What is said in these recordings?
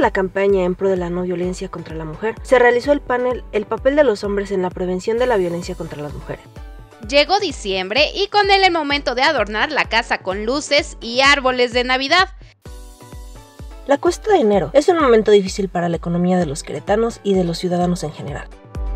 la campaña en pro de la no violencia contra la mujer, se realizó el panel El papel de los hombres en la prevención de la violencia contra las mujeres. Llegó diciembre y con él el momento de adornar la casa con luces y árboles de Navidad. La cuesta de enero es un momento difícil para la economía de los queretanos y de los ciudadanos en general.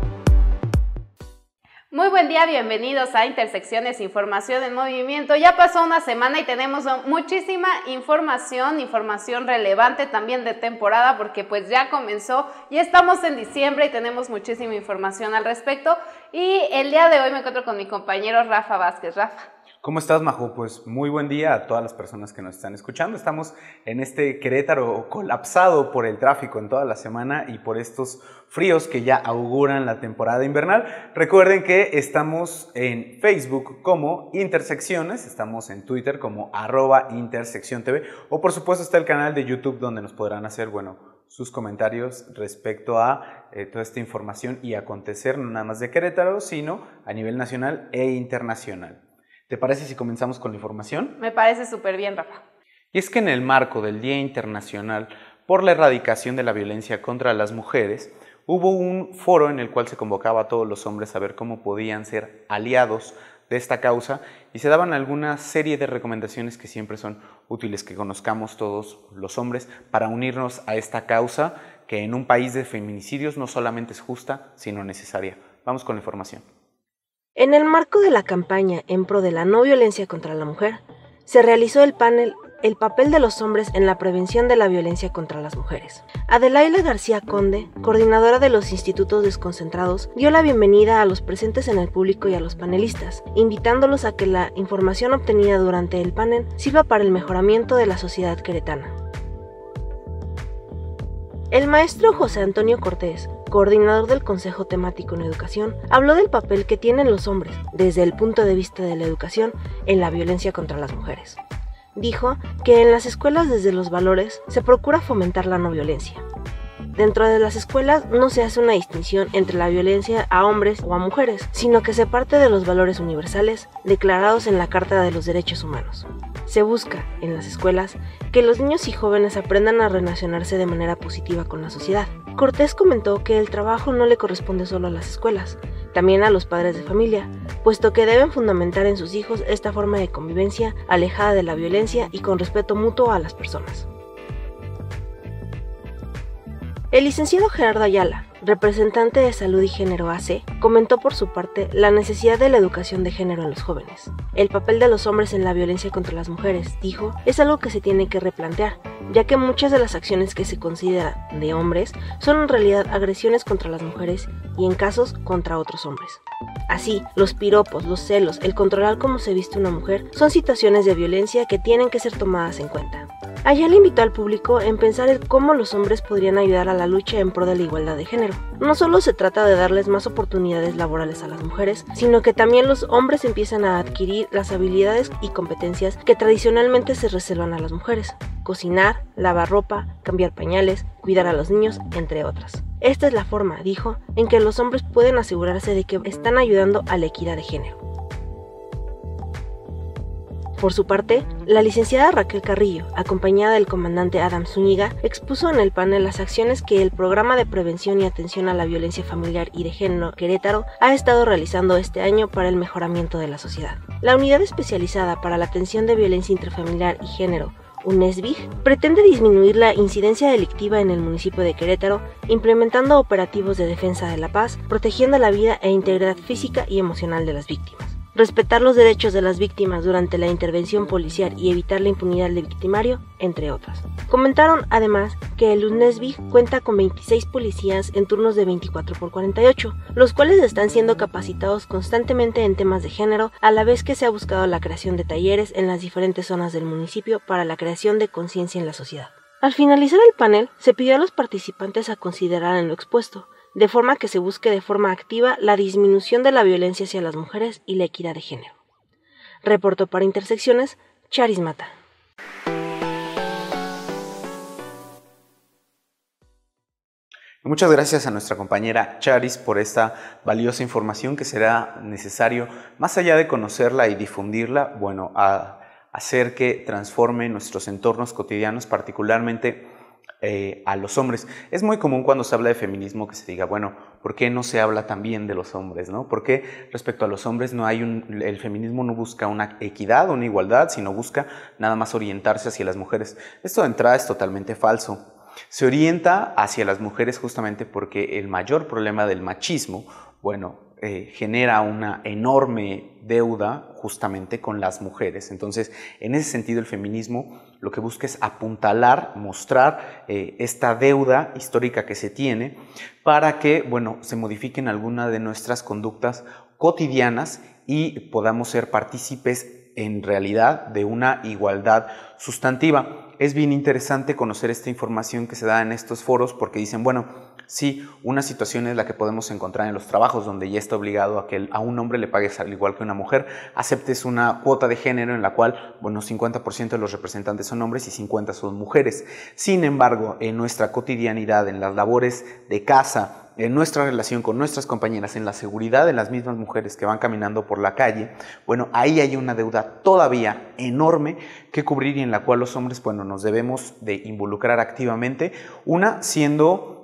Muy buen día, bienvenidos a Intersecciones, Información en Movimiento. Ya pasó una semana y tenemos muchísima información relevante también de temporada, porque pues ya comenzó, ya estamos en diciembre y tenemos muchísima información al respecto. Y el día de hoy me encuentro con mi compañero Rafa Vázquez. Rafa. ¿Cómo estás, Majo? Pues muy buen día a todas las personas que nos están escuchando. Estamos en este Querétaro colapsado por el tráfico en toda la semana y por estos fríos que ya auguran la temporada invernal. Recuerden que estamos en Facebook como Intersecciones, estamos en Twitter como @intersecciontv o por supuesto está el canal de YouTube donde nos podrán hacer, sus comentarios respecto a toda esta información y acontecer no nada más de Querétaro, sino a nivel nacional e internacional. ¿Te parece si comenzamos con la información? Me parece súper bien, Rafa. Y es que en el marco del Día Internacional por la Erradicación de la Violencia contra las Mujeres, hubo un foro en el cual se convocaba a todos los hombres a ver cómo podían ser aliados de esta causa y se daban alguna serie de recomendaciones que siempre son útiles que conozcamos todos los hombres para unirnos a esta causa que en un país de feminicidios no solamente es justa, sino necesaria. Vamos con la información. En el marco de la campaña en pro de la no violencia contra la mujer, se realizó el panel El papel de los hombres en la prevención de la violencia contra las mujeres. Adelaida García Conde, coordinadora de los institutos desconcentrados, dio la bienvenida a los presentes en el público y a los panelistas, invitándolos a que la información obtenida durante el panel sirva para el mejoramiento de la sociedad queretana. El maestro José Antonio Cortés, coordinador del Consejo Temático en Educación, habló del papel que tienen los hombres, desde el punto de vista de la educación, en la violencia contra las mujeres. Dijo que en las escuelas desde los valores se procura fomentar la no violencia. Dentro de las escuelas no se hace una distinción entre la violencia a hombres o a mujeres, sino que se parte de los valores universales declarados en la Carta de los Derechos Humanos. Se busca, en las escuelas, que los niños y jóvenes aprendan a relacionarse de manera positiva con la sociedad. Cortés comentó que el trabajo no le corresponde solo a las escuelas, también a los padres de familia, puesto que deben fundamentar en sus hijos esta forma de convivencia alejada de la violencia y con respeto mutuo a las personas. El licenciado Gerardo Ayala, representante de Salud y Género AC, comentó por su parte la necesidad de la educación de género en los jóvenes. El papel de los hombres en la violencia contra las mujeres, dijo, es algo que se tiene que replantear, ya que muchas de las acciones que se consideran de hombres son en realidad agresiones contra las mujeres y en casos contra otros hombres. Así, los piropos, los celos, el controlar cómo se viste una mujer son situaciones de violencia que tienen que ser tomadas en cuenta. Ayala invitó al público en pensar en cómo los hombres podrían ayudar a la lucha en pro de la igualdad de género. No solo se trata de darles más oportunidades laborales a las mujeres, sino que también los hombres empiezan a adquirir las habilidades y competencias que tradicionalmente se reservan a las mujeres: cocinar, lavar ropa, cambiar pañales, cuidar a los niños, entre otras. Esta es la forma, dijo, en que los hombres pueden asegurarse de que están ayudando a la equidad de género. Por su parte, la licenciada Raquel Carrillo, acompañada del comandante Adam Zúñiga, expuso en el panel las acciones que el Programa de Prevención y Atención a la Violencia Familiar y de Género Querétaro ha estado realizando este año para el mejoramiento de la sociedad. La Unidad Especializada para la Atención de Violencia Intrafamiliar y Género, UNESVIG, pretende disminuir la incidencia delictiva en el municipio de Querétaro, implementando operativos de defensa de la paz, protegiendo la vida e integridad física y emocional de las víctimas. Respetar los derechos de las víctimas durante la intervención policial y evitar la impunidad del victimario, entre otras. Comentaron además que el UNESVIG cuenta con 26 policías en turnos de 24x48, los cuales están siendo capacitados constantemente en temas de género, a la vez que se ha buscado la creación de talleres en las diferentes zonas del municipio para la creación de conciencia en la sociedad. Al finalizar el panel, se pidió a los participantes a considerar en lo expuesto, de forma que se busque de forma activa la disminución de la violencia hacia las mujeres y la equidad de género. Reportó para Intersecciones, Charis Mata. Muchas gracias a nuestra compañera Charis por esta valiosa información que será necesario, más allá de conocerla y difundirla, a hacer que transforme nuestros entornos cotidianos, particularmente a los hombres. Es muy común cuando se habla de feminismo que se diga, bueno, ¿por qué no se habla también de los hombres, no? ¿Por qué respecto a los hombres no hay el feminismo no busca una equidad, una igualdad, sino busca nada más orientarse hacia las mujeres? Esto de entrada es totalmente falso. Se orienta hacia las mujeres justamente porque el mayor problema del machismo, bueno, genera una enorme deuda justamente con las mujeres. Entonces, en ese sentido, el feminismo lo que busca es apuntalar, mostrar esta deuda histórica que se tiene para que, bueno, se modifiquen algunas de nuestras conductas cotidianas y podamos ser partícipes en realidad de una igualdad sustantiva. Es bien interesante conocer esta información que se da en estos foros porque dicen, bueno, sí, una situación es la que podemos encontrar en los trabajos donde ya está obligado a que a un hombre le pagues al igual que a una mujer, aceptes una cuota de género en la cual, bueno, 50% de los representantes son hombres y 50% son mujeres. Sin embargo, en nuestra cotidianidad, en las labores de casa, en nuestra relación con nuestras compañeras, en la seguridad de las mismas mujeres que van caminando por la calle, bueno, ahí hay una deuda todavía enorme que cubrir y en la cual los hombres, bueno, nos debemos de involucrar activamente, una siendo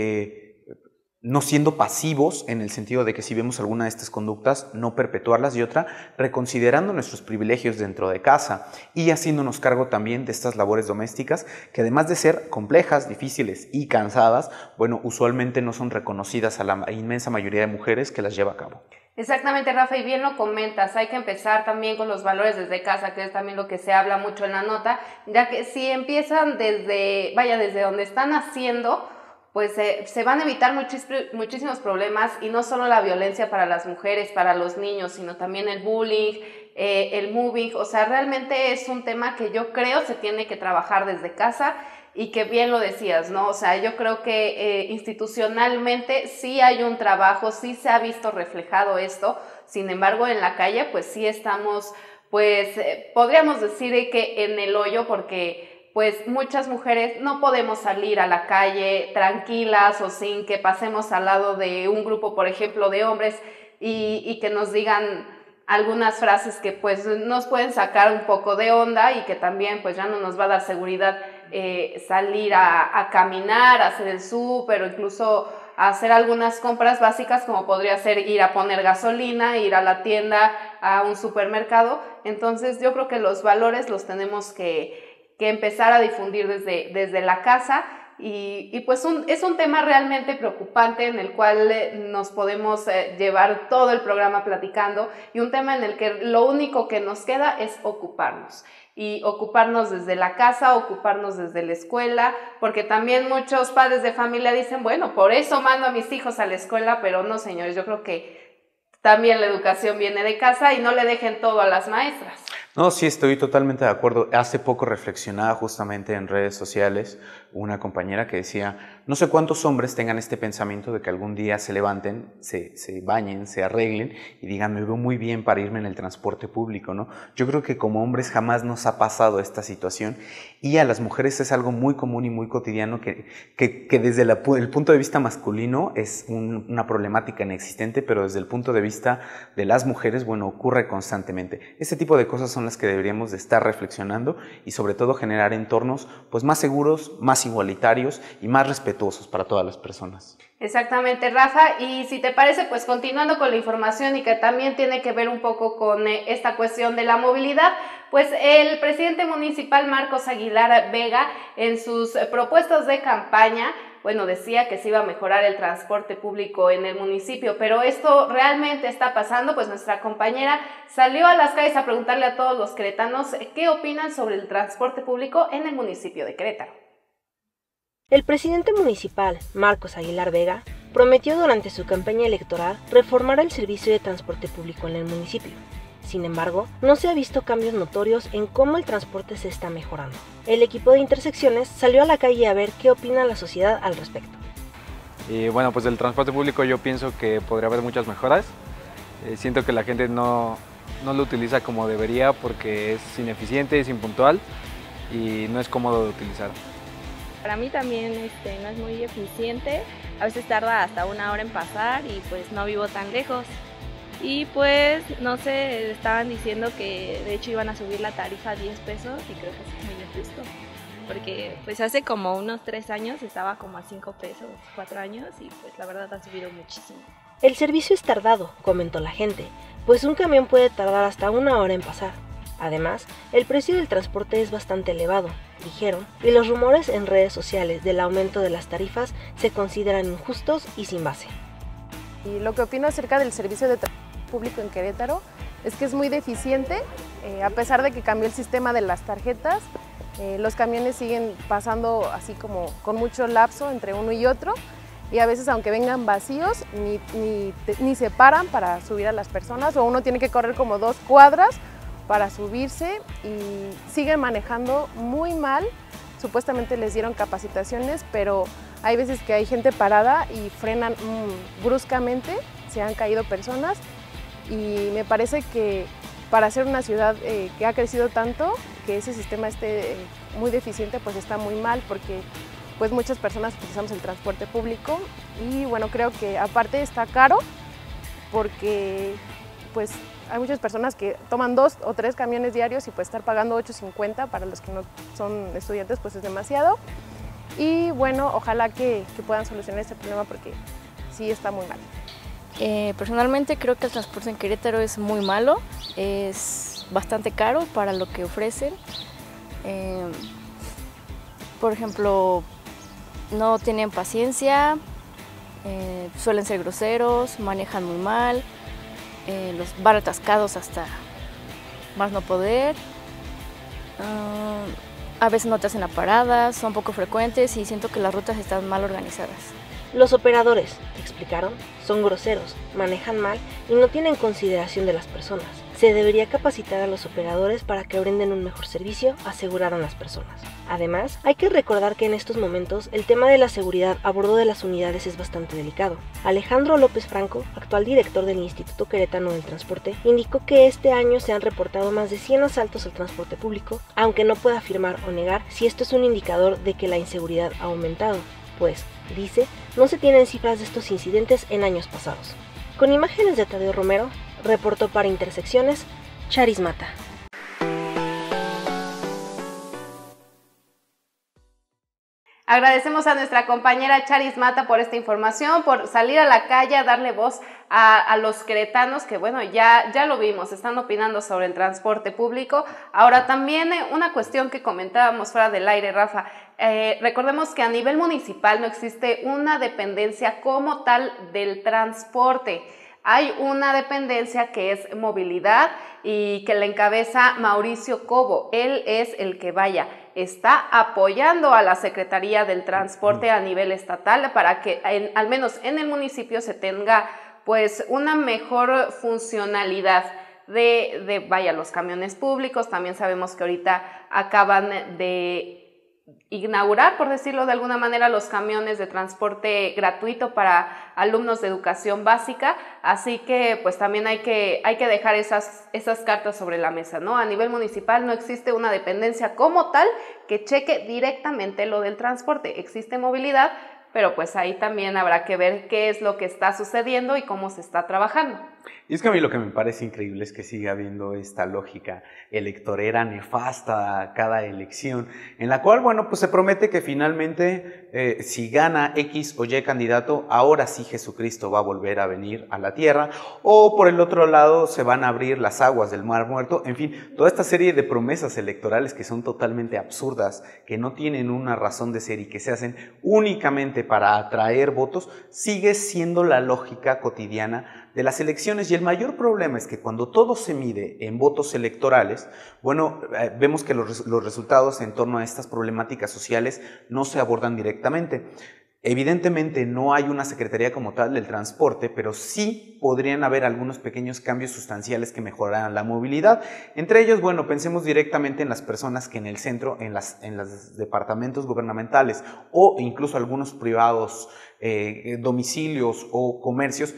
no siendo pasivos en el sentido de que si vemos alguna de estas conductas, no perpetuarlas, y otra, reconsiderando nuestros privilegios dentro de casa y haciéndonos cargo también de estas labores domésticas que además de ser complejas, difíciles y cansadas, bueno, usualmente no son reconocidas a la inmensa mayoría de mujeres que las lleva a cabo. Exactamente, Rafa, y bien lo comentas, hay que empezar también con los valores desde casa, que es también lo que se habla mucho en la nota, ya que si empiezan desde donde están haciendo, pues se van a evitar muchísimos problemas, y no solo la violencia para las mujeres, para los niños, sino también el bullying, el mobbing. O sea, realmente es un tema que yo creo se tiene que trabajar desde casa, y que bien lo decías, ¿no? O sea, yo creo que institucionalmente sí hay un trabajo, sí se ha visto reflejado esto. Sin embargo, en la calle pues sí estamos, pues podríamos decir que en el hoyo, porque pues muchas mujeres no podemos salir a la calle tranquilas o sin que pasemos al lado de un grupo, por ejemplo, de hombres y que nos digan algunas frases que pues nos pueden sacar un poco de onda, y que también pues ya no nos va a dar seguridad salir a caminar, a hacer el súper o incluso a hacer algunas compras básicas, como podría ser ir a poner gasolina, ir a la tienda, a un supermercado. Entonces yo creo que los valores los tenemos que empezar a difundir desde la casa, y pues es un tema realmente preocupante en el cual nos podemos llevar todo el programa platicando, y un tema en el que lo único que nos queda es ocuparnos, y ocuparnos desde la casa, ocuparnos desde la escuela, porque también muchos padres de familia dicen, bueno, por eso mando a mis hijos a la escuela, pero no, señores, yo creo que también la educación viene de casa, y no le dejen todo a las maestras. No, sí, estoy totalmente de acuerdo. Hace poco reflexionaba justamente en redes sociales una compañera que decía, no sé cuántos hombres tengan este pensamiento de que algún día se levanten, se bañen, se arreglen y digan, me veo muy bien para irme en el transporte público, ¿no? Yo creo que como hombres jamás nos ha pasado esta situación, y a las mujeres es algo muy común y muy cotidiano que desde el punto de vista masculino es una problemática inexistente, pero desde el punto de vista de las mujeres, bueno, ocurre constantemente. Este tipo de cosas son las que deberíamos de estar reflexionando, y sobre todo generar entornos pues más seguros, más igualitarios y más respetuosos para todas las personas. Exactamente, Rafa, y si te parece, pues continuando con la información, y que también tiene que ver un poco con esta cuestión de la movilidad, pues el presidente municipal Marcos Aguilar Vega, en sus propuestas de campaña, bueno, decía que se iba a mejorar el transporte público en el municipio, pero esto realmente está pasando. Pues nuestra compañera salió a las calles a preguntarle a todos los queretanos qué opinan sobre el transporte público en el municipio de Querétaro. El presidente municipal, Marcos Aguilar Vega, prometió durante su campaña electoral reformar el servicio de transporte público en el municipio. Sin embargo, no se ha visto cambios notorios en cómo el transporte se está mejorando. El equipo de Intersecciones salió a la calle a ver qué opina la sociedad al respecto. Y bueno, pues del transporte público yo pienso que podría haber muchas mejoras. Siento que la gente no lo utiliza como debería porque es ineficiente, es impuntual y no es cómodo de utilizar. Para mí también no es muy eficiente, a veces tarda hasta 1 hora en pasar y pues no vivo tan lejos. Y pues, no sé, estaban diciendo que de hecho iban a subir la tarifa a 10 pesos y creo que es muy injusto. porque pues hace como unos 3 años estaba como a 5 pesos, 4 años, y pues la verdad ha subido muchísimo. El servicio es tardado, comentó la gente, pues un camión puede tardar hasta 1 hora en pasar. Además, el precio del transporte es bastante elevado, dijeron, y los rumores en redes sociales del aumento de las tarifas se consideran injustos y sin base. Y lo que opino acerca del servicio de transporte público en Querétaro es que es muy deficiente, a pesar de que cambió el sistema de las tarjetas, los camiones siguen pasando así como con mucho lapso entre uno y otro, y a veces aunque vengan vacíos ni se paran para subir a las personas, o uno tiene que correr como 2 cuadras para subirse, y siguen manejando muy mal. Supuestamente les dieron capacitaciones, pero hay veces que hay gente parada y frenan bruscamente, se han caído personas, y me parece que para ser una ciudad que ha crecido tanto, que ese sistema esté muy deficiente, pues está muy mal, porque pues muchas personas utilizamos el transporte público, y bueno, creo que aparte está caro, porque pues hay muchas personas que toman 2 o 3 camiones diarios, y pues estar pagando $8.50 para los que no son estudiantes pues es demasiado. Y bueno, ojalá que puedan solucionar este problema, porque sí está muy mal. Personalmente creo que el transporte en Querétaro es muy malo, es bastante caro para lo que ofrecen. Por ejemplo, no tienen paciencia, suelen ser groseros, manejan muy mal, los van atascados hasta más no poder. A veces no te hacen la parada, son poco frecuentes y siento que las rutas están mal organizadas. Los operadores, explicaron, son groseros, manejan mal y no tienen consideración de las personas. Se debería capacitar a los operadores para que brinden un mejor servicio, aseguraron las personas. Además, hay que recordar que en estos momentos el tema de la seguridad a bordo de las unidades es bastante delicado. Alejandro López Franco, actual director del Instituto Queretano del Transporte, indicó que este año se han reportado más de 100 asaltos al transporte público, aunque no puede afirmar o negar si esto es un indicador de que la inseguridad ha aumentado, pues, dice, no se tienen cifras de estos incidentes en años pasados. Con imágenes de Tadeo Romero, reportó para Intersecciones, Charis Mata. Agradecemos a nuestra compañera Charis Mata por esta información, por salir a la calle a darle voz a los queretanos que, bueno, ya lo vimos, están opinando sobre el transporte público. Ahora también una cuestión que comentábamos fuera del aire, Rafa, recordemos que a nivel municipal no existe una dependencia como tal del transporte. Hay una dependencia que es movilidad y que la encabeza Mauricio Cobo. Él es el que está apoyando a la Secretaría del Transporte a nivel estatal para que al menos en el municipio se tenga pues una mejor funcionalidad de los camiones públicos. También sabemos que ahorita acaban de inaugurar, por decirlo de alguna manera, los camiones de transporte gratuito para alumnos de educación básica, así que pues también hay que dejar esas cartas sobre la mesa, ¿no? A nivel municipal no existe una dependencia como tal que cheque directamente lo del transporte, existe movilidad, pero pues ahí también habrá que ver qué es lo que está sucediendo y cómo se está trabajando. Y es que a mí lo que me parece increíble es que siga habiendo esta lógica electorera nefasta a cada elección, en la cual, bueno, pues se promete que finalmente si gana X o Y candidato, ahora sí Jesucristo va a volver a venir a la tierra, o por el otro lado se van a abrir las aguas del Mar Muerto, en fin, toda esta serie de promesas electorales que son totalmente absurdas, que no tienen una razón de ser y que se hacen únicamente para atraer votos, sigue siendo la lógica cotidiana de las elecciones. Y el mayor problema es que cuando todo se mide en votos electorales, bueno, vemos que los resultados en torno a estas problemáticas sociales no se abordan directamente. Evidentemente no hay una secretaría como tal del transporte, pero sí podrían haber algunos pequeños cambios sustanciales que mejoraran la movilidad. Entre ellos, bueno, pensemos directamente en las personas que en el centro, en los departamentos gubernamentales o incluso algunos privados, domicilios o comercios,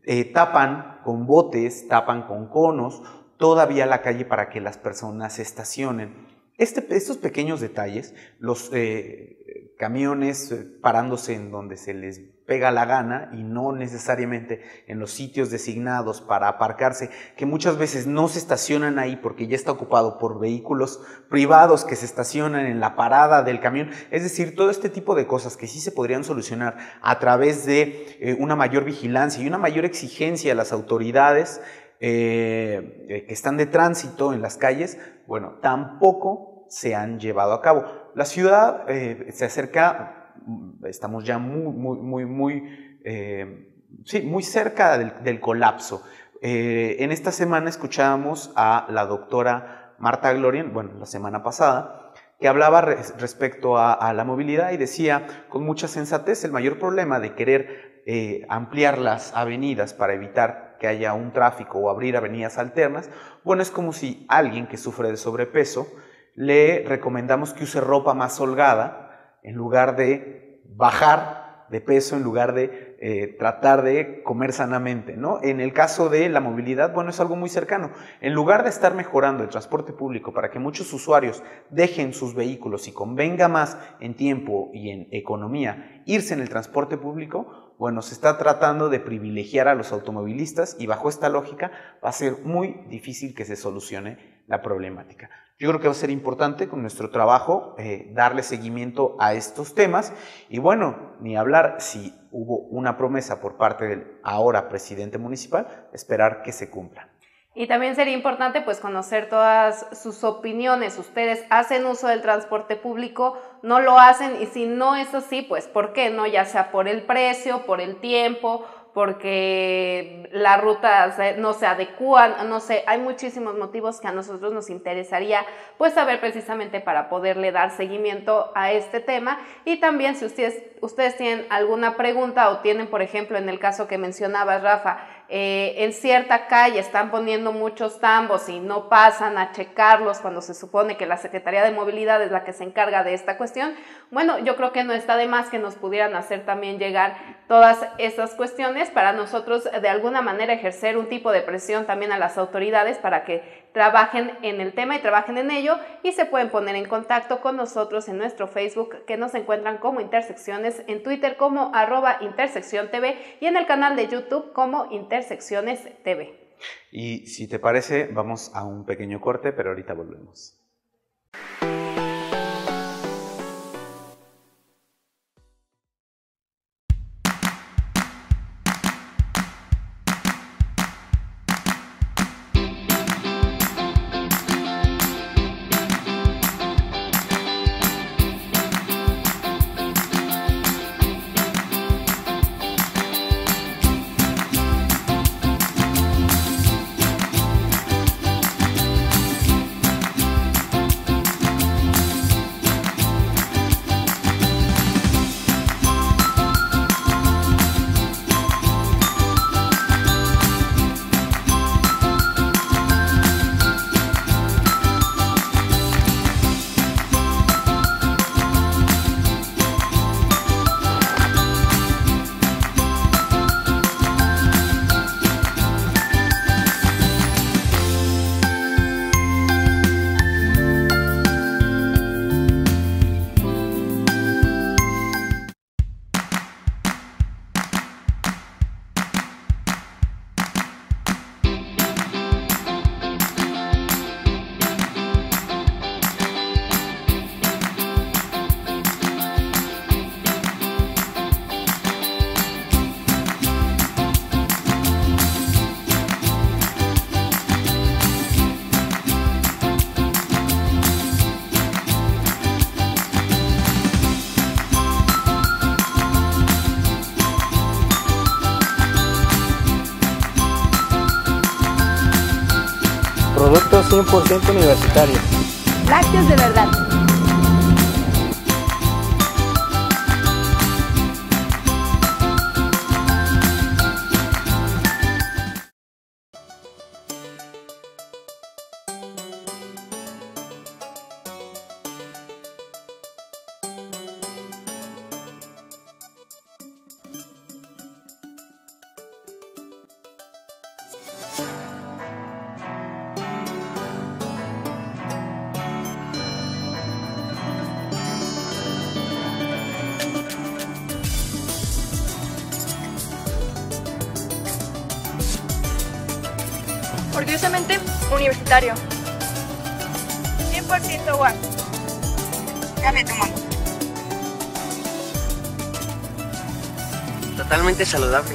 tapan con botes, tapan con conos todavía la calle para que las personas se estacionen. Estos pequeños detalles los camiones parándose en donde se les pega la gana y no necesariamente en los sitios designados para aparcarse, que muchas veces no se estacionan ahí porque ya está ocupado por vehículos privados que se estacionan en la parada del camión. Es decir, todo este tipo de cosas que sí se podrían solucionar a través de una mayor vigilancia y una mayor exigencia a las autoridades que están de tránsito en las calles, bueno, tampoco se han llevado a cabo. La ciudad se acerca, estamos ya muy cerca del colapso. En esta semana escuchábamos a la doctora Marta Glorien, bueno, la semana pasada, que hablaba respecto a la movilidad y decía con mucha sensatez el mayor problema de querer ampliar las avenidas para evitar que haya un tráfico o abrir avenidas alternas, bueno, es como si alguien que sufre de sobrepeso le recomendamos que use ropa más holgada en lugar de bajar de peso, en lugar de tratar de comer sanamente, ¿no? En el caso de la movilidad, bueno, es algo muy cercano. En lugar de estar mejorando el transporte público para que muchos usuarios dejen sus vehículos y convenga más en tiempo y en economía irse en el transporte público, bueno, se está tratando de privilegiar a los automovilistas y bajo esta lógica va a ser muy difícil que se solucione la problemática. Yo creo que va a ser importante con nuestro trabajo darle seguimiento a estos temas y bueno, ni hablar si hubo una promesa por parte del ahora presidente municipal, esperar que se cumpla. Y también sería importante pues conocer todas sus opiniones. ¿Ustedes hacen uso del transporte público? ¿No lo hacen? Y si no es así, pues ¿por qué no? Ya sea por el precio, por el tiempo, porque las rutas no se adecúan, no sé, hay muchísimos motivos que a nosotros nos interesaría pues saber precisamente para poderle dar seguimiento a este tema. Y también si ustedes tienen alguna pregunta o tienen, por ejemplo, en el caso que mencionabas, Rafa, en cierta calle están poniendo muchos tambos y no pasan a checarlos cuando se supone que la Secretaría de Movilidad es la que se encarga de esta cuestión, bueno, yo creo que no está de más que nos pudieran hacer también llegar todas estas cuestiones para nosotros de alguna manera ejercer un tipo de presión también a las autoridades para que trabajen en el tema y trabajen en ello, y se pueden poner en contacto con nosotros en nuestro Facebook, que nos encuentran como Intersecciones, en Twitter como @intersecciontv y en el canal de YouTube como Intersecciones TV. Y si te parece, vamos a un pequeño corte, pero ahorita volvemos. Productos 100% universitarios. Lácteos de verdad. Orgullosamente universitario. 100% UAC. Dame tu mano. Totalmente saludable.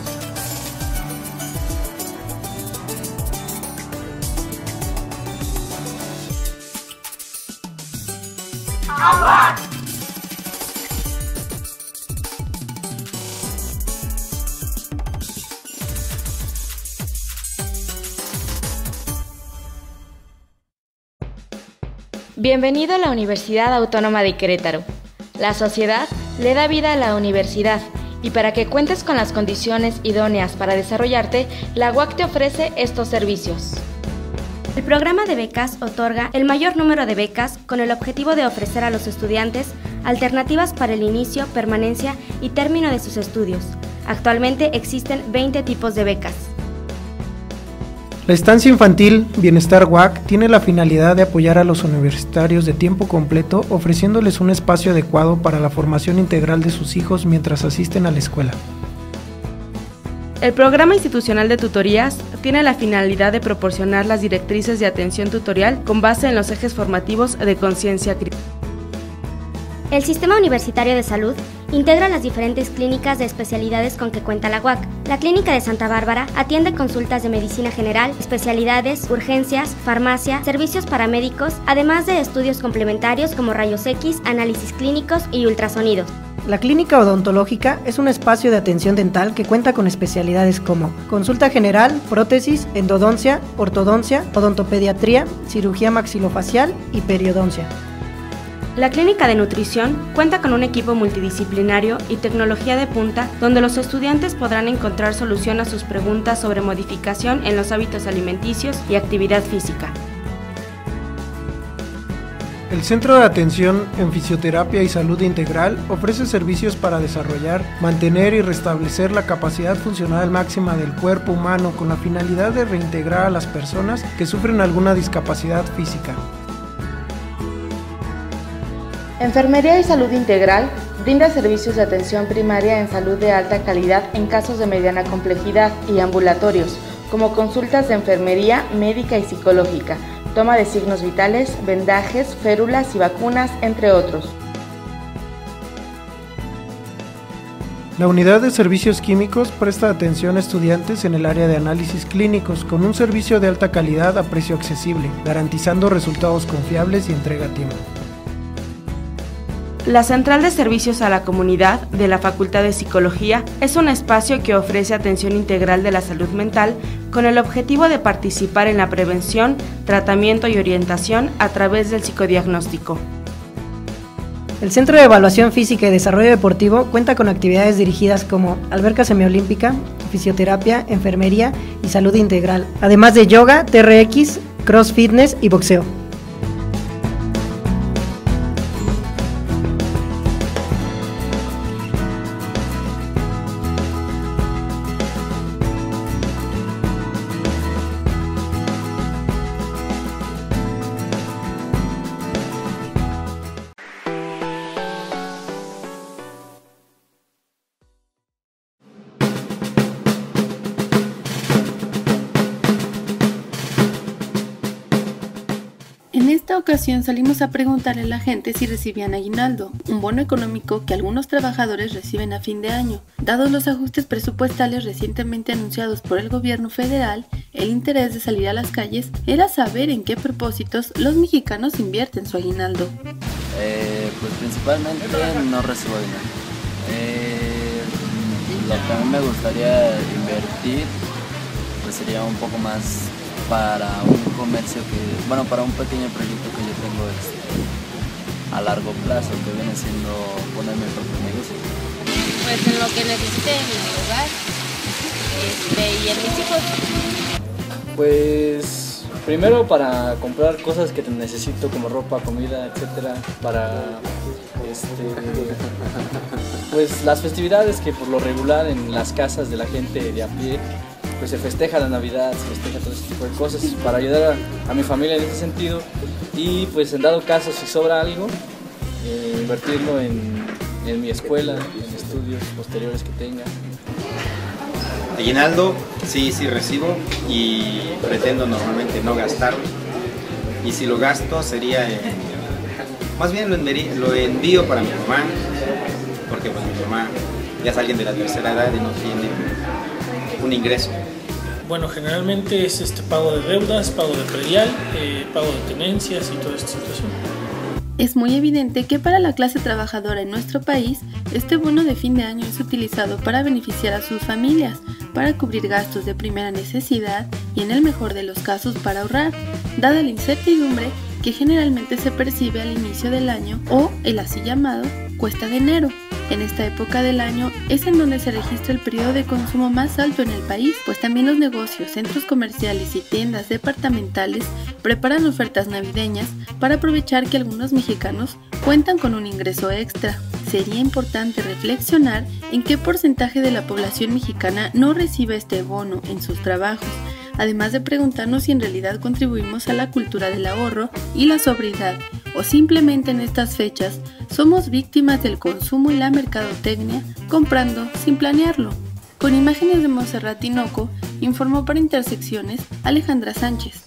¡Agua! Bienvenido a la Universidad Autónoma de Querétaro. La sociedad le da vida a la universidad y para que cuentes con las condiciones idóneas para desarrollarte, la UAC te ofrece estos servicios. El programa de becas otorga el mayor número de becas con el objetivo de ofrecer a los estudiantes alternativas para el inicio, permanencia y término de sus estudios. Actualmente existen 20 tipos de becas. La estancia infantil Bienestar UAC tiene la finalidad de apoyar a los universitarios de tiempo completo, ofreciéndoles un espacio adecuado para la formación integral de sus hijos mientras asisten a la escuela. El programa institucional de tutorías tiene la finalidad de proporcionar las directrices de atención tutorial con base en los ejes formativos de conciencia crítica. El Sistema Universitario de Salud integra las diferentes clínicas de especialidades con que cuenta la UAC. La Clínica de Santa Bárbara atiende consultas de medicina general, especialidades, urgencias, farmacia, servicios paramédicos, además de estudios complementarios como rayos X, análisis clínicos y ultrasonidos. La Clínica Odontológica es un espacio de atención dental que cuenta con especialidades como consulta general, prótesis, endodoncia, ortodoncia, odontopediatría, cirugía maxilofacial y periodoncia. La Clínica de Nutrición cuenta con un equipo multidisciplinario y tecnología de punta donde los estudiantes podrán encontrar solución a sus preguntas sobre modificación en los hábitos alimenticios y actividad física. El Centro de Atención en Fisioterapia y Salud Integral ofrece servicios para desarrollar, mantener y restablecer la capacidad funcional máxima del cuerpo humano con la finalidad de reintegrar a las personas que sufren alguna discapacidad física. Enfermería y Salud Integral brinda servicios de atención primaria en salud de alta calidad en casos de mediana complejidad y ambulatorios, como consultas de enfermería médica y psicológica, toma de signos vitales, vendajes, férulas y vacunas, entre otros. La Unidad de Servicios Químicos presta atención a estudiantes en el área de análisis clínicos con un servicio de alta calidad a precio accesible, garantizando resultados confiables y entrega a tiempo. La Central de Servicios a la Comunidad de la Facultad de Psicología es un espacio que ofrece atención integral de la salud mental con el objetivo de participar en la prevención, tratamiento y orientación a través del psicodiagnóstico. El Centro de Evaluación Física y Desarrollo Deportivo cuenta con actividades dirigidas como alberca semiolímpica, fisioterapia, enfermería y salud integral, además de yoga, TRX, cross fitness y boxeo. En esta ocasión salimos a preguntarle a la gente si recibían aguinaldo, un bono económico que algunos trabajadores reciben a fin de año. Dados los ajustes presupuestales recientemente anunciados por el gobierno federal, el interés de salir a las calles era saber en qué propósitos los mexicanos invierten su aguinaldo. Pues principalmente no recibo dinero. Lo que a mí me gustaría invertir pues sería un poco más para un comercio para un pequeño proyecto que yo tengo a largo plazo, que viene siendo poner mi propio negocio. Pues en lo que necesite en mi hogar y en mis hijos. Pues primero para comprar cosas que necesito como ropa, comida, etcétera, para pues las festividades que por lo regular en las casas de la gente de a pie pues se festeja la Navidad, se festeja todo ese tipo de cosas para ayudar a mi familia en ese sentido y pues en dado caso si sobra algo invertirlo en mi escuela, en estudios posteriores que tenga. Aguinaldo sí recibo y pretendo normalmente no gastarlo. Y si lo gasto sería, más bien lo envío para mi mamá, porque pues mi mamá ya es alguien de la tercera edad y no tiene un ingreso. Bueno, generalmente es pago de deudas, pago de predial, pago de tenencias y toda esta situación. Es muy evidente que para la clase trabajadora en nuestro país, este bono de fin de año es utilizado para beneficiar a sus familias, para cubrir gastos de primera necesidad y en el mejor de los casos para ahorrar, dada la incertidumbre que generalmente se percibe al inicio del año o el así llamado cuesta de enero. En esta época del año es en donde se registra el periodo de consumo más alto en el país, pues también los negocios, centros comerciales y tiendas departamentales preparan ofertas navideñas para aprovechar que algunos mexicanos cuentan con un ingreso extra. Sería importante reflexionar en qué porcentaje de la población mexicana no recibe este bono en sus trabajos, además de preguntarnos si en realidad contribuimos a la cultura del ahorro y la sobriedad, o simplemente en estas fechas somos víctimas del consumo y la mercadotecnia, comprando sin planearlo. Con imágenes de Montserrat Tinoco, informó para Intersecciones Alejandra Sánchez.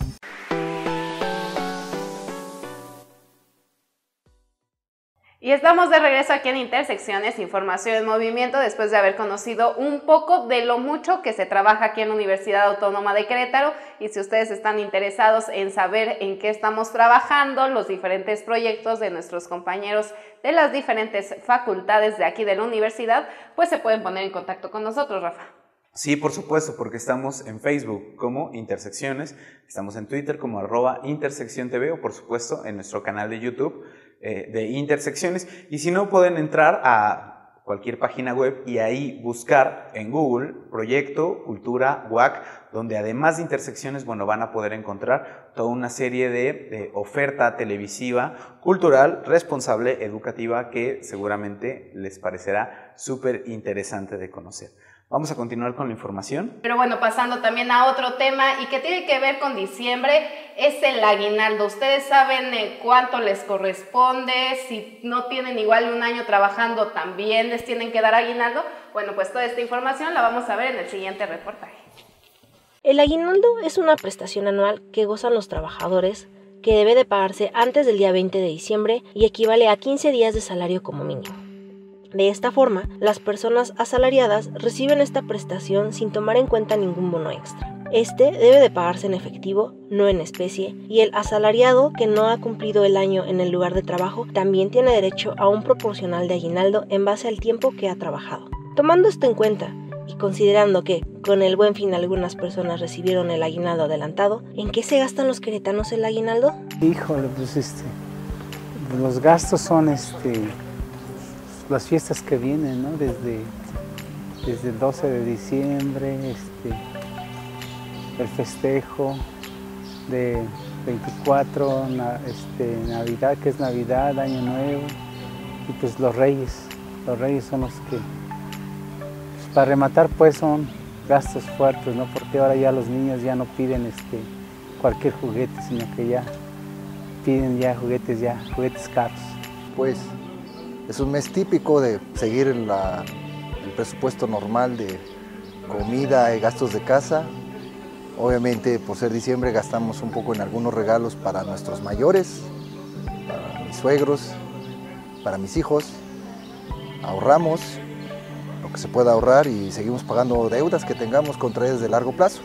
Y estamos de regreso aquí en Intersecciones, Información en Movimiento, después de haber conocido un poco de lo mucho que se trabaja aquí en la Universidad Autónoma de Querétaro. Y si ustedes están interesados en saber en qué estamos trabajando, los diferentes proyectos de nuestros compañeros de las diferentes facultades de aquí de la universidad, pues se pueden poner en contacto con nosotros, Rafa. Sí, por supuesto, porque estamos en Facebook como Intersecciones, estamos en Twitter como @intersecciontv o por supuesto en nuestro canal de YouTube de Intersecciones. Y si no, pueden entrar a cualquier página web y ahí buscar en Google Proyecto Cultura UAC, donde además de Intersecciones, bueno, van a poder encontrar toda una serie de oferta televisiva, cultural, responsable, educativa, que seguramente les parecerá súper interesante de conocer. Vamos a continuar con la información. Pero bueno, pasando también a otro tema y que tiene que ver con diciembre, es el aguinaldo. ¿Ustedes saben cuánto les corresponde? Si no tienen igual un año trabajando, ¿también les tienen que dar aguinaldo? Bueno, pues toda esta información la vamos a ver en el siguiente reportaje. El aguinaldo es una prestación anual que gozan los trabajadores, que debe de pagarse antes del día 20 de diciembre y equivale a 15 días de salario como mínimo. De esta forma, las personas asalariadas reciben esta prestación sin tomar en cuenta ningún bono extra. Este debe de pagarse en efectivo, no en especie, y el asalariado que no ha cumplido el año en el lugar de trabajo también tiene derecho a un proporcional de aguinaldo en base al tiempo que ha trabajado. Tomando esto en cuenta, y considerando que, con el Buen Fin, algunas personas recibieron el aguinaldo adelantado, ¿en qué se gastan los queretanos el aguinaldo? Híjole, pues los gastos son las fiestas que vienen, ¿no? Desde el 12 de diciembre, el festejo de 24, Navidad, que es Navidad, Año Nuevo, y pues los Reyes son los que, pues, para rematar, pues son gastos fuertes, ¿no? Porque ahora ya los niños ya no piden cualquier juguete, sino que ya piden juguetes caros. Pues es un mes típico de seguir el presupuesto normal de comida y gastos de casa. Obviamente, por ser diciembre, gastamos un poco en algunos regalos para nuestros mayores, para mis suegros, para mis hijos. Ahorramos lo que se pueda ahorrar y seguimos pagando deudas que tengamos contraídas de largo plazo.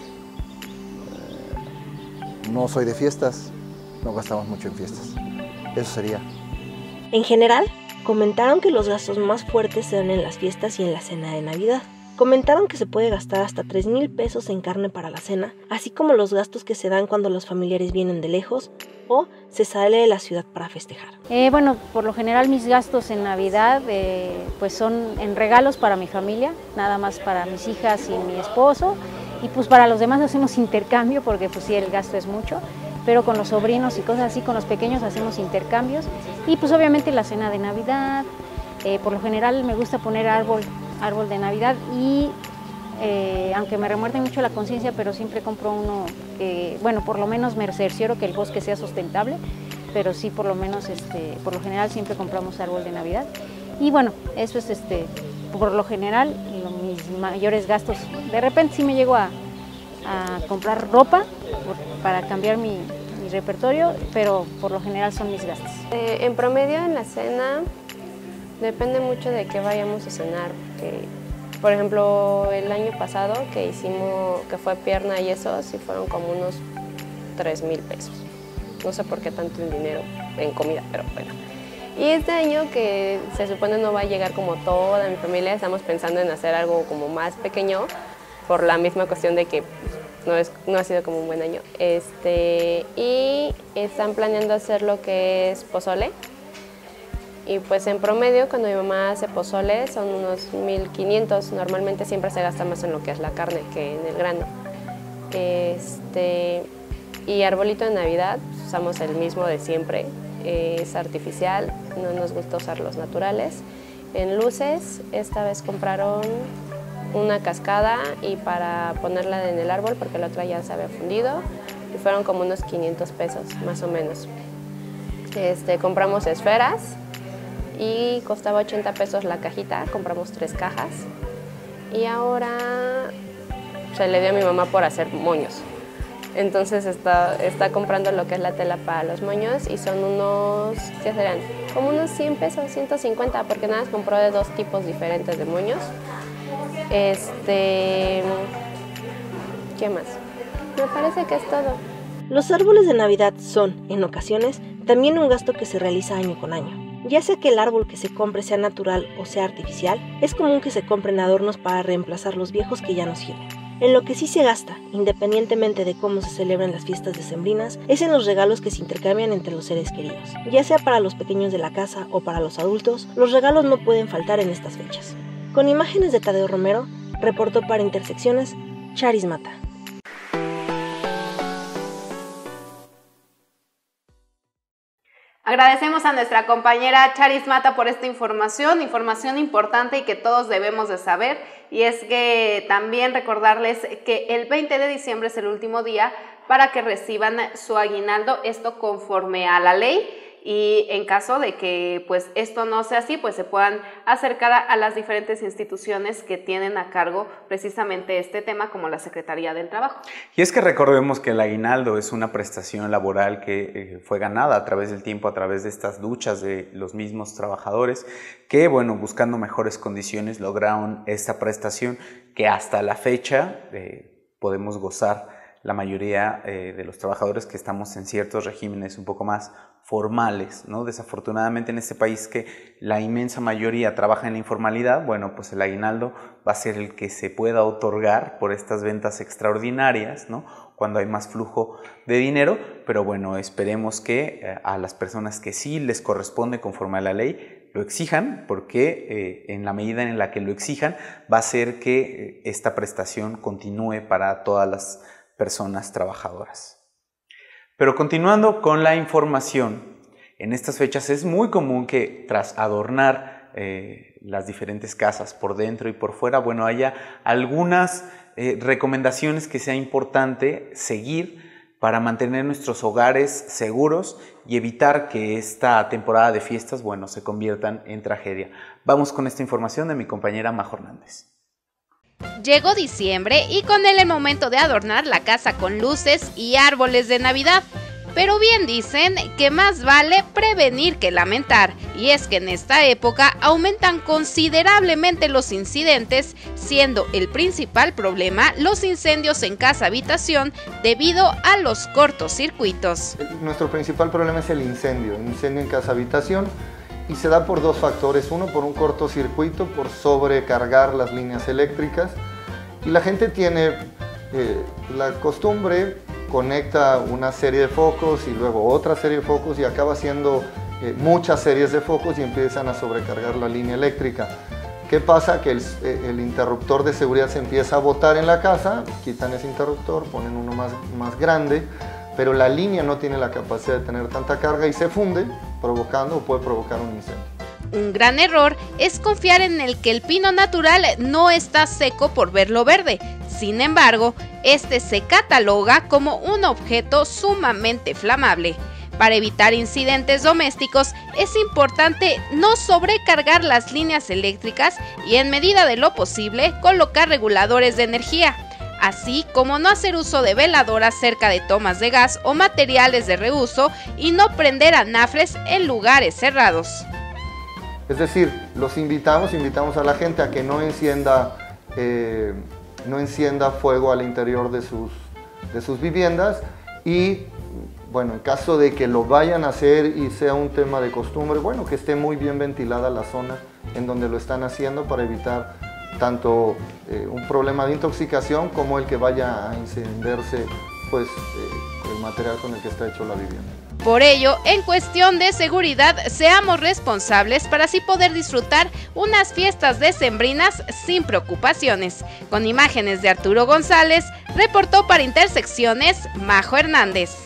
No soy de fiestas, no gastamos mucho en fiestas. Eso sería. En general, comentaron que los gastos más fuertes se dan en las fiestas y en la cena de Navidad. Comentaron que se puede gastar hasta 3,000 pesos en carne para la cena, así como los gastos que se dan cuando los familiares vienen de lejos o se sale de la ciudad para festejar. Bueno, por lo general mis gastos en Navidad pues son en regalos para mi familia, nada más para mis hijas y mi esposo, y pues para los demás hacemos intercambio porque pues sí, el gasto es mucho. Pero con los sobrinos y cosas así, con los pequeños hacemos intercambios. Y pues obviamente la cena de Navidad, por lo general me gusta poner árbol de Navidad y aunque me remuerde mucho la conciencia, pero siempre compro uno que, bueno, por lo menos me cercioro que el bosque sea sustentable, pero sí por lo menos, por lo general siempre compramos árbol de Navidad. Y bueno, eso es por lo general mis pues, mayores gastos. De repente sí me llego a comprar ropa para cambiar mi repertorio, pero por lo general son mis gastos. En promedio en la cena depende mucho de qué vayamos a cenar. Por ejemplo, el año pasado que fue pierna y eso, sí fueron como unos 3,000 pesos. No sé por qué tanto en dinero en comida, pero bueno. Y este año que se supone no va a llegar como toda mi familia, estamos pensando en hacer algo como más pequeño por la misma cuestión de que no ha sido como un buen año. Y están planeando hacer lo que es pozole. Y pues en promedio cuando mi mamá hace pozole son unos 1,500, normalmente siempre se gasta más en lo que es la carne que en el grano. Y arbolito de Navidad, usamos el mismo de siempre, es artificial, no nos gusta usar los naturales. En luces, esta vez compraron una cascada y para ponerla en el árbol porque la otra ya se había fundido y fueron como unos 500 pesos más o menos. Compramos esferas y costaba 80 pesos la cajita, compramos 3 cajas y ahora se le dio a mi mamá por hacer moños. Entonces está comprando lo que es la tela para los moños y son unos, ¿qué serán? Como unos 100 pesos, 150, porque nada más compró de 2 tipos diferentes de moños. ¿Qué más? Me parece que es todo. Los árboles de Navidad son, en ocasiones, también un gasto que se realiza año con año. Ya sea que el árbol que se compre sea natural o sea artificial, es común que se compren adornos para reemplazar los viejos que ya no sirven. En lo que sí se gasta, independientemente de cómo se celebran las fiestas decembrinas, es en los regalos que se intercambian entre los seres queridos. Ya sea para los pequeños de la casa o para los adultos, los regalos no pueden faltar en estas fechas. Con imágenes de Tadeo Romero, reportó para Intersecciones, Charis Mata. Agradecemos a nuestra compañera Charis Mata por esta información importante y que todos debemos de saber, y es que también recordarles que el 20 de diciembre es el último día para que reciban su aguinaldo, esto conforme a la ley, y en caso de que pues esto no sea así, pues se puedan acercar a las diferentes instituciones que tienen a cargo precisamente este tema, como la Secretaría del Trabajo. Y es que recordemos que el aguinaldo es una prestación laboral que fue ganada a través del tiempo, a través de estas luchas de los mismos trabajadores que, bueno, buscando mejores condiciones lograron esta prestación que hasta la fecha podemos gozar la mayoría de los trabajadores que estamos en ciertos regímenes un poco más formales, ¿no? Desafortunadamente en este país que la inmensa mayoría trabaja en la informalidad, bueno, pues el aguinaldo va a ser el que se pueda otorgar por estas ventas extraordinarias, ¿no? Cuando hay más flujo de dinero, pero bueno, esperemos que a las personas que sí les corresponde conforme a la ley lo exijan, porque en la medida en la que lo exijan va a hacer que esta prestación continúe para todas las personas trabajadoras. Pero continuando con la información, en estas fechas es muy común que tras adornar las diferentes casas por dentro y por fuera, bueno, haya algunas recomendaciones que sea importante seguir para mantener nuestros hogares seguros y evitar que esta temporada de fiestas, bueno, se conviertan en tragedia. Vamos con esta información de mi compañera Majo Hernández. Llegó diciembre y con él el momento de adornar la casa con luces y árboles de Navidad. Pero bien dicen que más vale prevenir que lamentar, y es que en esta época aumentan considerablemente los incidentes, siendo el principal problema los incendios en casa-habitación debido a los cortocircuitos. Nuestro principal problema es el incendio en casa-habitación, y se da por 2 factores. Uno, por un cortocircuito, por sobrecargar las líneas eléctricas, y la gente tiene la costumbre, conecta una serie de focos y luego otra serie de focos y acaba haciendo muchas series de focos y empiezan a sobrecargar la línea eléctrica. ¿Qué pasa? Que el interruptor de seguridad se empieza a botar en la casa, quitan ese interruptor, ponen uno más grande, pero la línea no tiene la capacidad de tener tanta carga y se funde, provocando o puede provocar un incendio. Un gran error es confiar en el que el pino natural no está seco por verlo verde. Sin embargo, este se cataloga como un objeto sumamente flamable. Para evitar incidentes domésticos es importante no sobrecargar las líneas eléctricas y, en medida de lo posible, colocar reguladores de energía, así como no hacer uso de veladoras cerca de tomas de gas o materiales de reuso y no prender anafres en lugares cerrados. Es decir, invitamos a la gente a que no encienda fuego al interior de sus viviendas y, bueno, en caso de que lo vayan a hacer y sea un tema de costumbre, bueno, que esté muy bien ventilada la zona en donde lo están haciendo para evitar tanto un problema de intoxicación como el que vaya a incendiarse pues, el material con el que está hecho la vivienda. Por ello, en cuestión de seguridad, seamos responsables para así poder disfrutar unas fiestas decembrinas sin preocupaciones. Con imágenes de Arturo González, reportó para Intersecciones Majo Hernández.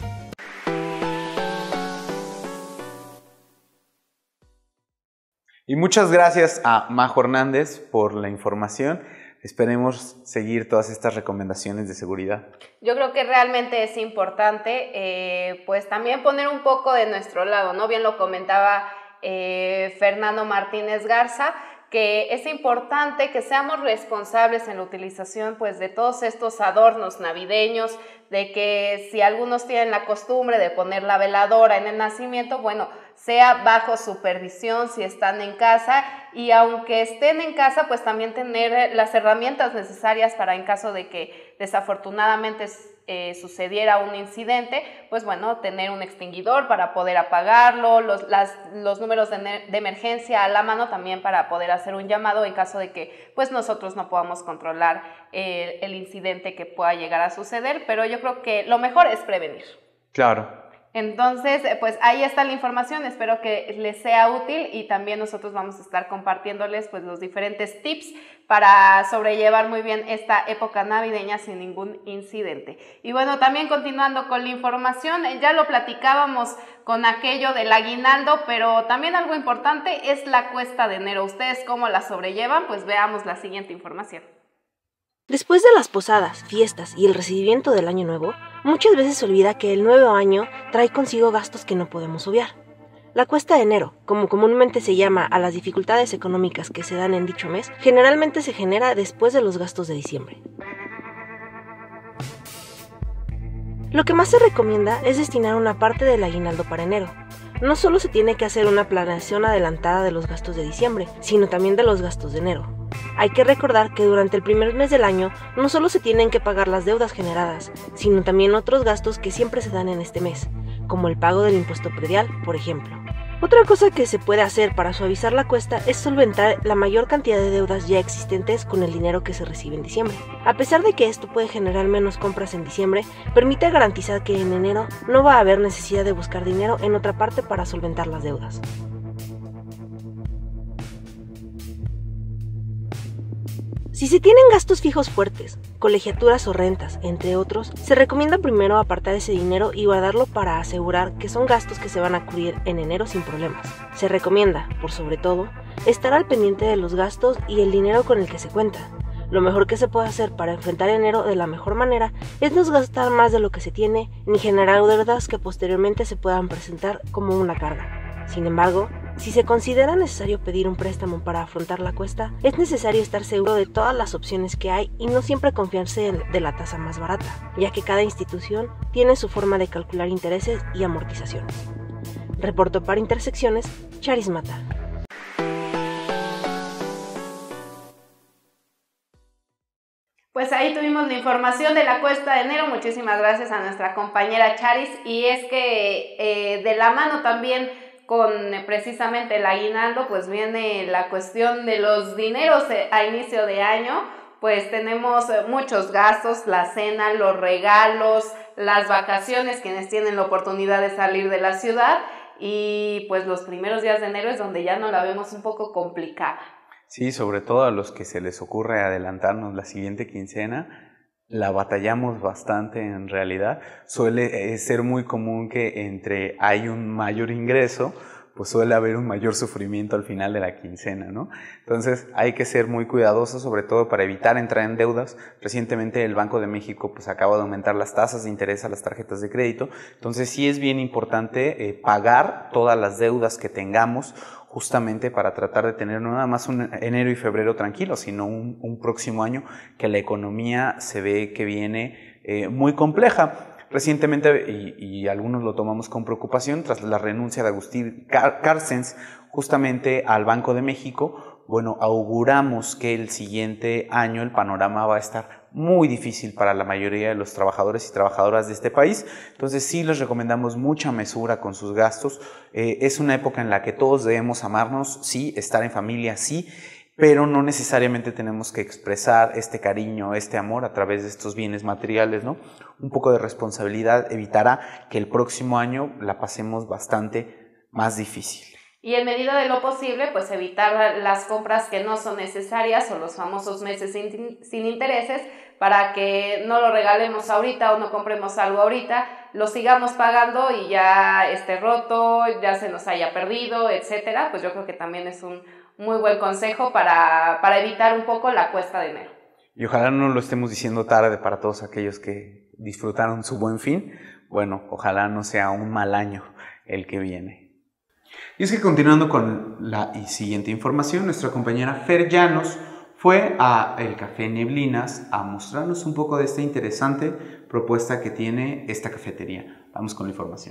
Y muchas gracias a Majo Hernández por la información. Esperemos seguir todas estas recomendaciones de seguridad. Yo creo que realmente es importante pues también poner un poco de nuestro lado, ¿no? Bien lo comentaba Fernando Martínez Garza, que es importante que seamos responsables en la utilización pues, de todos estos adornos navideños, de que si algunos tienen la costumbre de poner la veladora en el nacimiento, bueno, sea bajo supervisión si están en casa, y aunque estén en casa, pues también tener las herramientas necesarias para, en caso de que desafortunadamente sucediera un incidente, pues bueno, tener un extinguidor para poder apagarlo, los números de emergencia a la mano también para poder hacer un llamado en caso de que pues nosotros no podamos controlar el incidente que pueda llegar a suceder, pero yo creo que lo mejor es prevenir. Claro. Entonces, pues ahí está la información, espero que les sea útil y también nosotros vamos a estar compartiéndoles pues los diferentes tips para sobrellevar muy bien esta época navideña sin ningún incidente. Y bueno, también continuando con la información, ya lo platicábamos con aquello del aguinaldo, pero también algo importante es la cuesta de enero. ¿Ustedes cómo la sobrellevan? Pues veamos la siguiente información. Después de las posadas, fiestas y el recibimiento del Año Nuevo, muchas veces se olvida que el nuevo año trae consigo gastos que no podemos obviar. La cuesta de enero, como comúnmente se llama a las dificultades económicas que se dan en dicho mes, generalmente se genera después de los gastos de diciembre. Lo que más se recomienda es destinar una parte del aguinaldo para enero. No solo se tiene que hacer una planeación adelantada de los gastos de diciembre, sino también de los gastos de enero. Hay que recordar que durante el primer mes del año no solo se tienen que pagar las deudas generadas, sino también otros gastos que siempre se dan en este mes, como el pago del impuesto predial, por ejemplo. Otra cosa que se puede hacer para suavizar la cuesta es solventar la mayor cantidad de deudas ya existentes con el dinero que se recibe en diciembre. A pesar de que esto puede generar menos compras en diciembre, permite garantizar que en enero no va a haber necesidad de buscar dinero en otra parte para solventar las deudas. Si se tienen gastos fijos fuertes, colegiaturas o rentas, entre otros, se recomienda primero apartar ese dinero y guardarlo para asegurar que son gastos que se van a cubrir en enero sin problemas. Se recomienda, por sobre todo, estar al pendiente de los gastos y el dinero con el que se cuenta. Lo mejor que se puede hacer para enfrentar enero de la mejor manera es no gastar más de lo que se tiene ni generar deudas que posteriormente se puedan presentar como una carga. Sin embargo, si se considera necesario pedir un préstamo para afrontar la cuesta, es necesario estar seguro de todas las opciones que hay y no siempre confiarse de la tasa más barata, ya que cada institución tiene su forma de calcular intereses y amortizaciones. Reportó para Intersecciones, Charis Mata. Pues ahí tuvimos la información de la cuesta de enero. Muchísimas gracias a nuestra compañera Charis. Y es que de la mano también con precisamente el aguinaldo, pues viene la cuestión de los dineros a inicio de año. Pues tenemos muchos gastos, la cena, los regalos, las vacaciones, quienes tienen la oportunidad de salir de la ciudad. Y pues los primeros días de enero es donde ya nos la vemos un poco complicada. Sí, sobre todo a los que se les ocurre adelantarnos la siguiente quincena, la batallamos bastante en realidad. Suele ser muy común que hay un mayor ingreso, pues suele haber un mayor sufrimiento al final de la quincena, ¿no? Entonces hay que ser muy cuidadosos, sobre todo para evitar entrar en deudas. Recientemente el Banco de México pues acaba de aumentar las tasas de interés a las tarjetas de crédito, entonces sí es bien importante pagar todas las deudas que tengamos, justamente para tratar de tener no nada más un enero y febrero tranquilos, sino un próximo año que la economía se ve que viene muy compleja. Recientemente, y algunos lo tomamos con preocupación, tras la renuncia de Agustín Carstens justamente al Banco de México, bueno, auguramos que el siguiente año el panorama va a estar muy difícil para la mayoría de los trabajadores y trabajadoras de este país. Entonces sí les recomendamos mucha mesura con sus gastos. Es una época en la que todos debemos amarnos, sí, estar en familia, sí, pero no necesariamente tenemos que expresar este cariño, este amor a través de estos bienes materiales, ¿no? Un poco de responsabilidad evitará que el próximo año la pasemos bastante más difícil. Y en medida de lo posible, pues evitar las compras que no son necesarias o los famosos meses sin intereses, para que no lo regalemos ahorita o no compremos algo ahorita, lo sigamos pagando y ya esté roto, ya se nos haya perdido, etcétera. Pues yo creo que también es un muy buen consejo para evitar un poco la cuesta de enero. Y ojalá no lo estemos diciendo tarde para todos aquellos que disfrutaron su buen fin. Bueno, ojalá no sea un mal año el que viene. Y es que continuando con la siguiente información, nuestra compañera Fer Llanos fue a el Café Neblinas a mostrarnos un poco de esta interesante propuesta que tiene esta cafetería. Vamos con la información.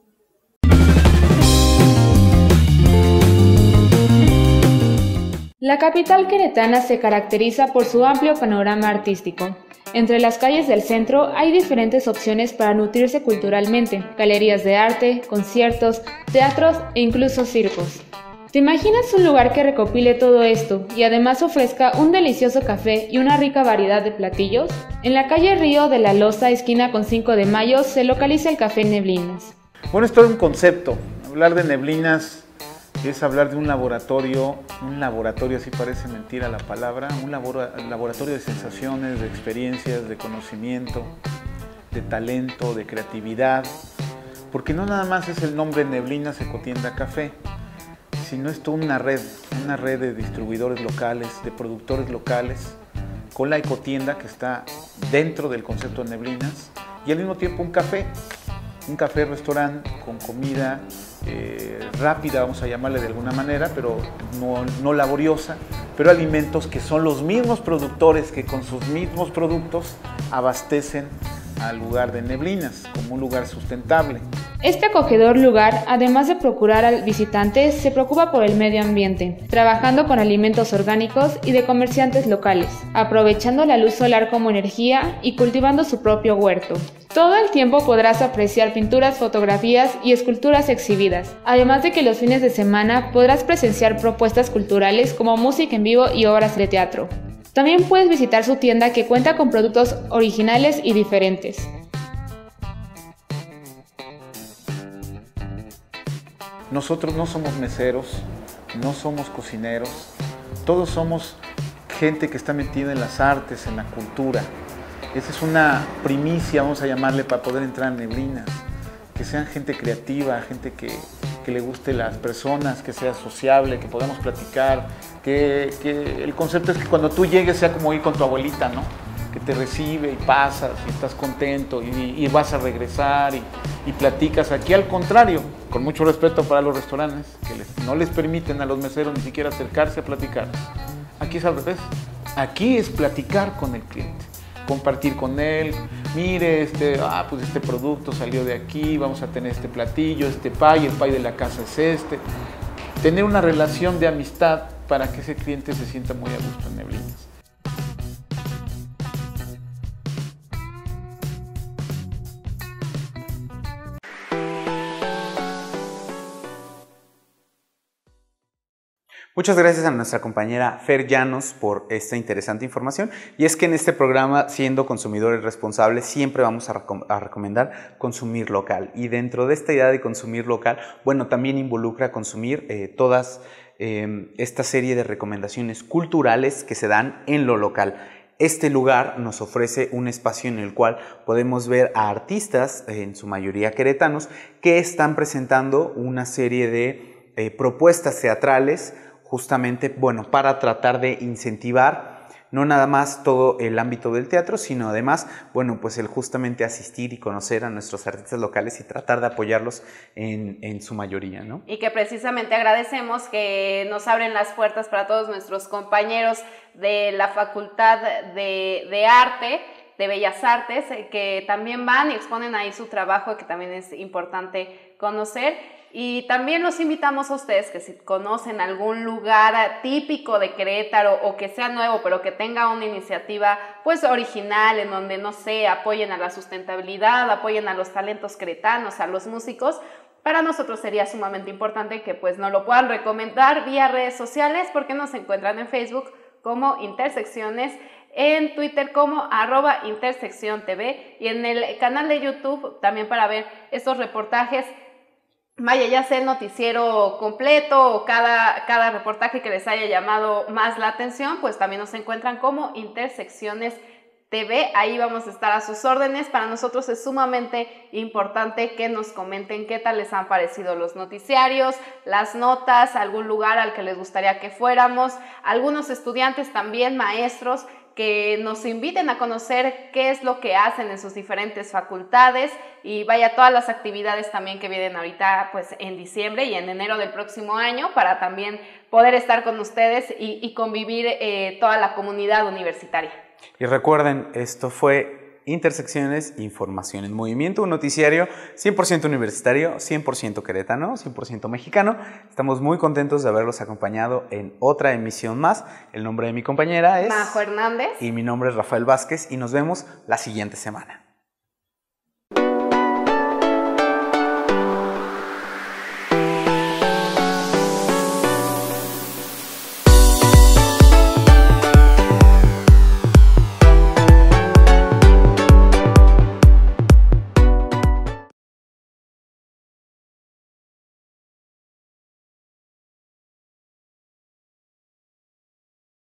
La capital queretana se caracteriza por su amplio panorama artístico. Entre las calles del centro hay diferentes opciones para nutrirse culturalmente: galerías de arte, conciertos, teatros e incluso circos. ¿Te imaginas un lugar que recopile todo esto y además ofrezca un delicioso café y una rica variedad de platillos? En la calle Río de la Loza, esquina con 5 de Mayo, se localiza el Café Neblinas. Bueno, es todo un concepto. Hablar de Neblinas es hablar de un laboratorio así parece mentira la palabra, un laboratorio de sensaciones, de experiencias, de conocimiento, de talento, de creatividad, porque no nada más es el nombre Neblinas Ecotienda Café, sino es toda una red de distribuidores locales, de productores locales, con la ecotienda que está dentro del concepto de Neblinas, y al mismo tiempo un café restaurante con comida rápida, vamos a llamarle de alguna manera, pero no laboriosa, pero alimentos que son los mismos productores que con sus mismos productos abastecen al lugar de Neblinas como un lugar sustentable. Este acogedor lugar, además de procurar al visitante, se preocupa por el medio ambiente, trabajando con alimentos orgánicos y de comerciantes locales, aprovechando la luz solar como energía y cultivando su propio huerto. Todo el tiempo podrás apreciar pinturas, fotografías y esculturas exhibidas, además de que los fines de semana podrás presenciar propuestas culturales como música en vivo y obras de teatro. También puedes visitar su tienda, que cuenta con productos originales y diferentes. Nosotros no somos meseros, no somos cocineros, todos somos gente que está metida en las artes, en la cultura. Esa es una primicia, vamos a llamarle, para poder entrar en Neblinas. Que sean gente creativa, gente que le guste las personas, que sea sociable, que podamos platicar, que el concepto es que cuando tú llegues sea como ir con tu abuelita, ¿no? Que te recibe y pasas y estás contento y vas a regresar y platicas. Aquí al contrario, con mucho respeto para los restaurantes, que no les permiten a los meseros ni siquiera acercarse a platicar. Aquí es al revés, aquí es platicar con el cliente, compartir con él. Mire, pues este producto salió de aquí, vamos a tener este platillo, este pay, el pay de la casa es este. Tener una relación de amistad para que ese cliente se sienta muy a gusto en Neblinas. Muchas gracias a nuestra compañera Fer Llanos por esta interesante información. Y es que en este programa, siendo consumidores responsables, siempre vamos a recomendar consumir local. Y dentro de esta idea de consumir local, bueno, también involucra consumir todas esta serie de recomendaciones culturales que se dan en lo local. Este lugar nos ofrece un espacio en el cual podemos ver a artistas, en su mayoría queretanos, que están presentando una serie de propuestas teatrales justamente, bueno, para tratar de incentivar no nada más todo el ámbito del teatro, sino además, bueno, pues el justamente asistir y conocer a nuestros artistas locales y tratar de apoyarlos en su mayoría, ¿no? Y que precisamente agradecemos que nos abren las puertas para todos nuestros compañeros de la Facultad de Arte, de Bellas Artes, que también van y exponen ahí su trabajo, que también es importante conocer. Y también los invitamos a ustedes que si conocen algún lugar típico de Querétaro o que sea nuevo, pero que tenga una iniciativa pues original en donde, no sé, apoyen a la sustentabilidad, apoyen a los talentos queretanos, a los músicos, para nosotros sería sumamente importante que pues nos lo puedan recomendar vía redes sociales, porque nos encuentran en Facebook como Intersecciones, en Twitter como @intersecciontv y en el canal de YouTube también para ver estos reportajes. Vaya, ya sea el noticiero completo o cada reportaje que les haya llamado más la atención, pues también nos encuentran como Intersecciones TV. Ahí vamos a estar a sus órdenes. Para nosotros es sumamente importante que nos comenten qué tal les han parecido los noticiarios, las notas, algún lugar al que les gustaría que fuéramos, algunos estudiantes también, maestros, que nos inviten a conocer qué es lo que hacen en sus diferentes facultades y vaya todas las actividades también que vienen ahorita pues en diciembre y en enero del próximo año para también poder estar con ustedes y convivir toda la comunidad universitaria. Y recuerden, esto fue Intersecciones, Información en Movimiento, un noticiario 100% universitario, 100% queretano, 100% mexicano. Estamos muy contentos de haberlos acompañado en otra emisión más. El nombre de mi compañera es Majo Hernández y mi nombre es Rafael Vázquez y nos vemos la siguiente semana.